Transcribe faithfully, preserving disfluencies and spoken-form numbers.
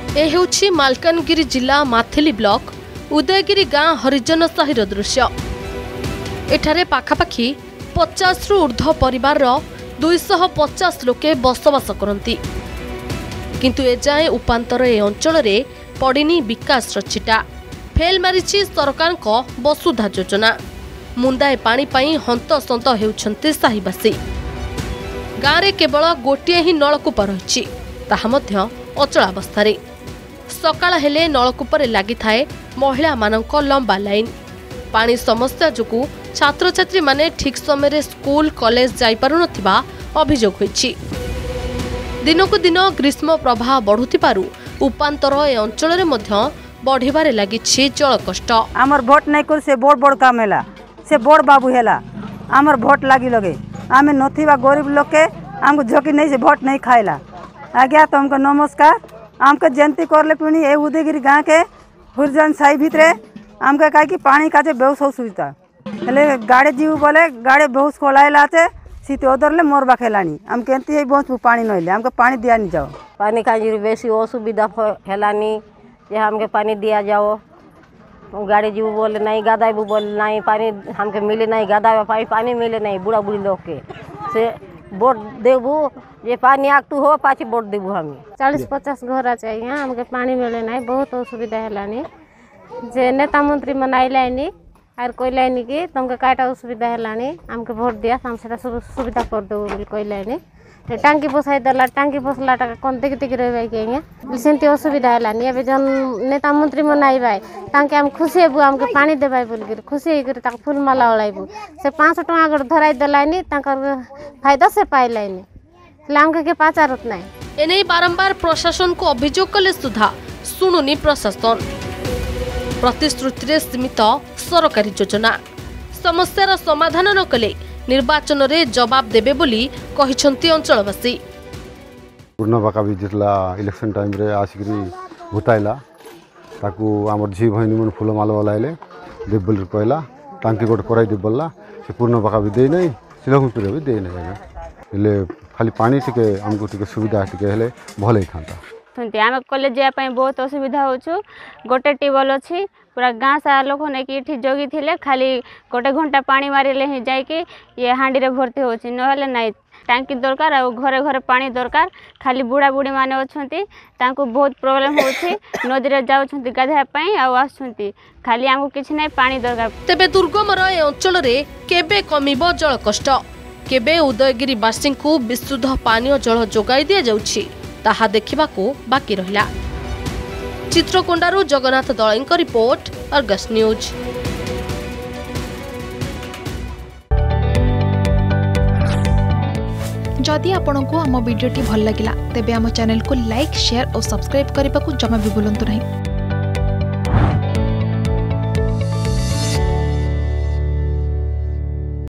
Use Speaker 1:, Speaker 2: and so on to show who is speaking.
Speaker 1: ए हेउछि मालकानगिरी जिला माथिली ब्लॉक उदयगिरी गाँ हरिजन साहिर दृश्य। एठारे पाखापाखि पचास रु ऊर्ध्व परिवार दुईश पचास लोके बसवास करती किंतु एजाए उपांतर ए अंचल रे पड़िनी विकास छिटा। फेल मारिछि सरकार को वसुधा योजना। मुंदाए पानी पाई हंतसंत हेउछन्ते साहिबासी। गाँव रे केवल गोटिए ही नलकूप रही अचलावस्था। सकाळ हेले नलकूपर लगी थाए महिला मानक लंबा लाइन। पानी समस्या जोगु छात्र छात्री माने ठीक समय स्कूल कॉलेज जाई पारु नथिबा अभियोग होईछि। दिनकु दिन ग्रीष्म प्रवाह बढ़ुथिबारु उपांतर ए अंचल रे मध्य बढ़िबारे लागिछि जल कष्ट।
Speaker 2: आमर भोट नै कर से बड़ बड़ काम हैला से बड़ बाबू हैला आमर भोट लागी लगे आमे नथिबा गरीब लोग के हमको झोकी नहीं से भोट नहीं खाइला आज्ञा तो हमको नमस्कार। आमके जयंती करले पुणी ए उदयगिरी गाँव के हुरजन साई भितरे आमके कहे कि पानी का बहुत असुविधा हेले गाड़े जीव बोले गाड़े बहुत खोलाइला सीते ओदरले मोर बाखेलानी आम केंती बहुत पानी नइले हमके पानी दिया नहीं जाओ।
Speaker 3: पानी का बेसी असुविधा हेलानी जे हमके पानी दिया जाओ। गाड़ी जीव बोले नहीं गादाबू बोले नहीं पानी हमके मिले नहीं गादा पानी पानी मिले नहीं बुढ़ा बुढ़ी लोग के से वोट देबू ये पानी आगतु हो पाछी वोट देबू। हमें
Speaker 4: चालीस पचास घर चाहिए हमके पानी मिले नहीं बहुत असुविधा है। जे नेता मंत्री मन आइलानी आर कहलानी कि तुमके काटा असुविधा है हमके भोट दिया हम से सुविधा कर देबू बोल कहलानी। टांकी बसाई देला टांकी बसला कौन देखी देखी रही सेमती असुविधा है। जन नेता मंत्री मन आइबा तांके हम खुशी हेबू हमके पानी देबाई बोल खुशी होकर फूल माला ओलाइबू से पाँच टका अगर धराई देलानी फायदा से पाइलानी हमके के पाचारत नहीं।
Speaker 1: एने बारंबार प्रशासन को अभियोग कले सुधा शुणुनी प्रशासन। प्रतिश्रुति रे सीमित सरकारी योजना समस्यार समाधान न कले निर्वाचन रे जवाब देबे बोली कहिसंती अंचलवासी।
Speaker 5: पूर्ण बाका भी जितला इलेक्शन टाइम रे आसिकरी भुताइला ताकू हमर झी भैनी मन फूल माल वालाइले देब बोली कहला टांकी गोट कराई देब बोलला से पूर्ण बाका भी दे नहीं सिलहु पिरे भी दे नहीं ले खाली पानी टिके हमको टिके सुविधा टिके हेले भले थांता।
Speaker 4: आम कॉलेज जाए बहुत असुविधा हो गोटे ट्यूबवेल अच्छी पूरा गाँव सारा लोक नहीं कि जगी थे खाली गोटे घंटा पानी मारे ही जाकि ये हाँडी रे भर्ती हो ना टांकी दरकार और घरे घरे पानी दरकार। खाली बुढ़ा बुढ़ी माने अच्छी बहुत प्रोब्लेम हो नदी रे जाउछंती गाधाई आसुंती खाली आमको किछि नहीं पानी दरकार।
Speaker 1: तेबे दुर्गम ए अंचल रे केबे कमिबो जल कष्ट केबे उदयगिरी वासी को विशुद्ध पानीय जल जोगाई दिया जाउछि ताहा देखिबाको बाकी रहिला। चित्रकोंडारू जगन्नाथ दळईंक रिपोर्ट अर्गस न्यूज।
Speaker 6: जदि आपंक आम भिडी भल लगा तेब आम चैनल को लाइक शेयर और सब्सक्राइब करने को जमा भी भूलु नहीं।